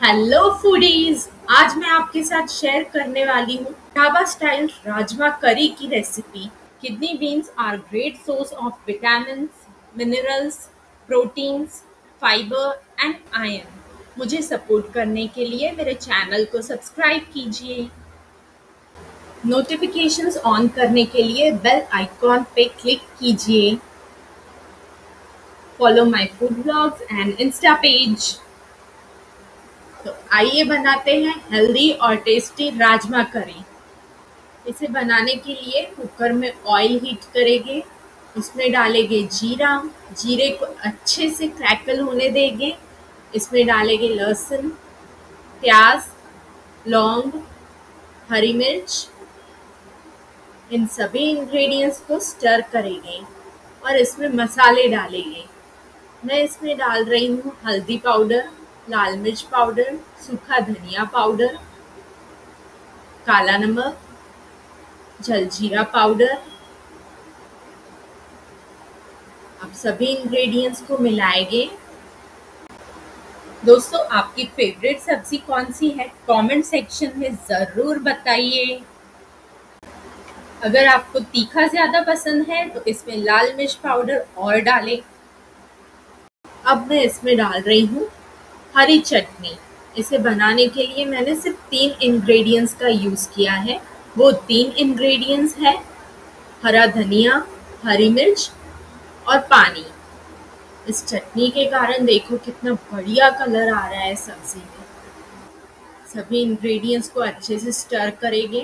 Hello foodies. आज मैं आपके साथ शेयर करने वाली हूँ ढाबा स्टाइल राजमा करी की recipe. Kidney beans are great source of vitamins, minerals, proteins, fibre and iron. मुझे सपोर्ट करने के लिए मेरे चैनल को सब्सक्राइब कीजिए। नोटिफिकेशंस ऑन करने के लिए बेल आइकॉन पे क्लिक कीजिए। Follow my food blogs and insta page. तो आइए बनाते हैं हेल्दी और टेस्टी राजमा करी। इसे बनाने के लिए कुकर में ऑयल हीट करेंगे। उसमें डालेंगे जीरा। जीरे को अच्छे से क्रैकल होने देंगे। इसमें डालेंगे लहसुन, प्याज, लौंग, हरी मिर्च। इन सभी इंग्रेडिएंट्स को स्टर करेंगे और इसमें मसाले डालेंगे। मैं इसमें डाल रही हूँ हल्दी पाउडर, लाल मिर्च पाउडर, सूखा धनिया पाउडर, काला नमक, जलजीरा पाउडर। अब सभी इंग्रेडिएंट्स को मिलाएंगे। दोस्तों, आपकी फेवरेट सब्जी कौन सी है? कमेंट सेक्शन में ज़रूर बताइए। अगर आपको तीखा ज़्यादा पसंद है तो इसमें लाल मिर्च पाउडर और डालें। अब मैं इसमें डाल रही हूँ हरी चटनी। इसे बनाने के लिए मैंने सिर्फ 3 इंग्रेडिएंट्स का यूज़ किया है। वो 3 इंग्रेडिएंट्स है हरा धनिया, हरी मिर्च और पानी। इस चटनी के कारण देखो कितना बढ़िया कलर आ रहा है सब्जी में। सभी इंग्रेडिएंट्स को अच्छे से स्टर करेंगे।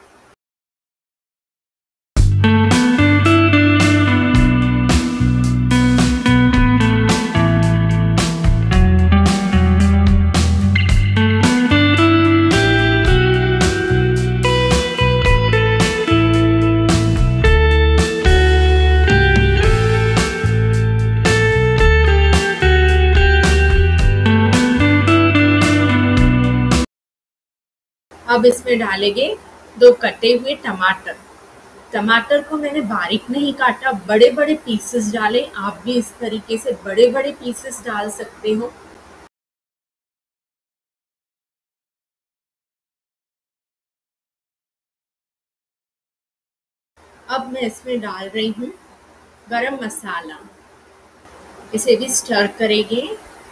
अब इसमें डालेंगे 2 कटे हुए टमाटर। टमाटर को मैंने बारीक नहीं काटा, बड़े बड़े पीसेस डाले। आप भी इस तरीके से बड़े बड़े पीसेस डाल सकते हो। अब मैं इसमें डाल रही हूँ गरम मसाला। इसे भी स्टर करेंगे।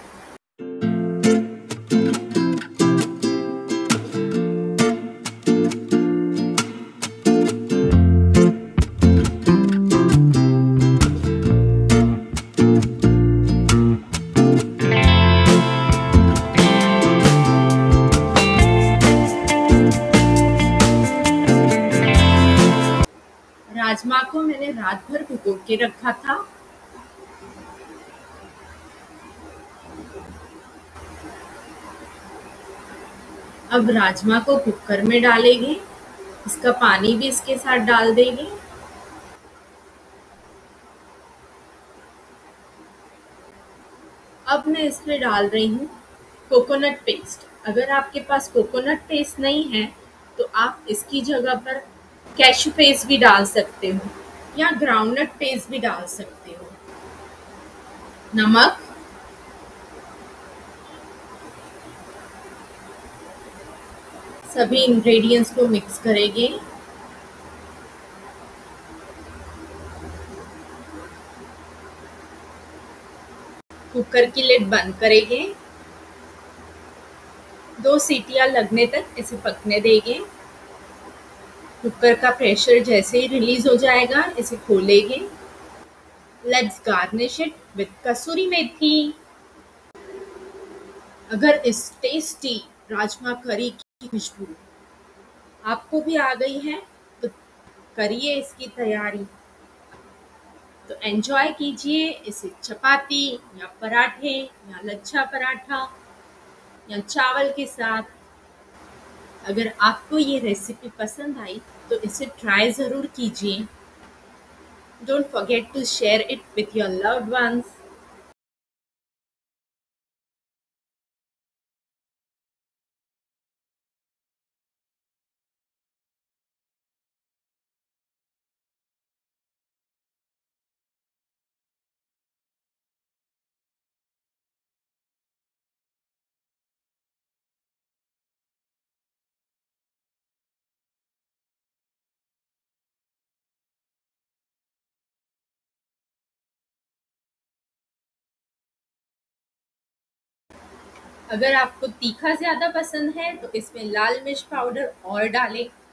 राजमा को मैंने रात भर भिगो के रखा था। अब राजमा को कुकर में डालेंगे। इसका पानी भी इसके साथ डाल देंगे। अब मैं इसमें डाल रही हूँ कोकोनट पेस्ट। अगर आपके पास कोकोनट पेस्ट नहीं है तो आप इसकी जगह पर कैशू पेस्ट भी डाल सकते हो या ग्राउंडनट पेस्ट भी डाल सकते हो। नमक, सभी इंग्रेडिएंट्स को मिक्स करेंगे। कुकर की लिड बंद करेंगे। 2 सीटियां लगने तक इसे पकने देंगे। कुकर का प्रेशर जैसे ही रिलीज हो जाएगा इसे खोलेंगे। Let's garnish it with kasuri methi. अगर इस टेस्टी राजमा करी की खुशबू आपको भी आ गई है तो करिए इसकी तैयारी। तो एंजॉय कीजिए इसे चपाती या पराठे या लच्छा पराठा या चावल के साथ। अगर आपको ये रेसिपी पसंद आई तो इसे ट्राई ज़रूर कीजिए। Don't forget to share it with your loved ones. अगर आपको तीखा ज़्यादा पसंद है तो इसमें लाल मिर्च पाउडर और डालें।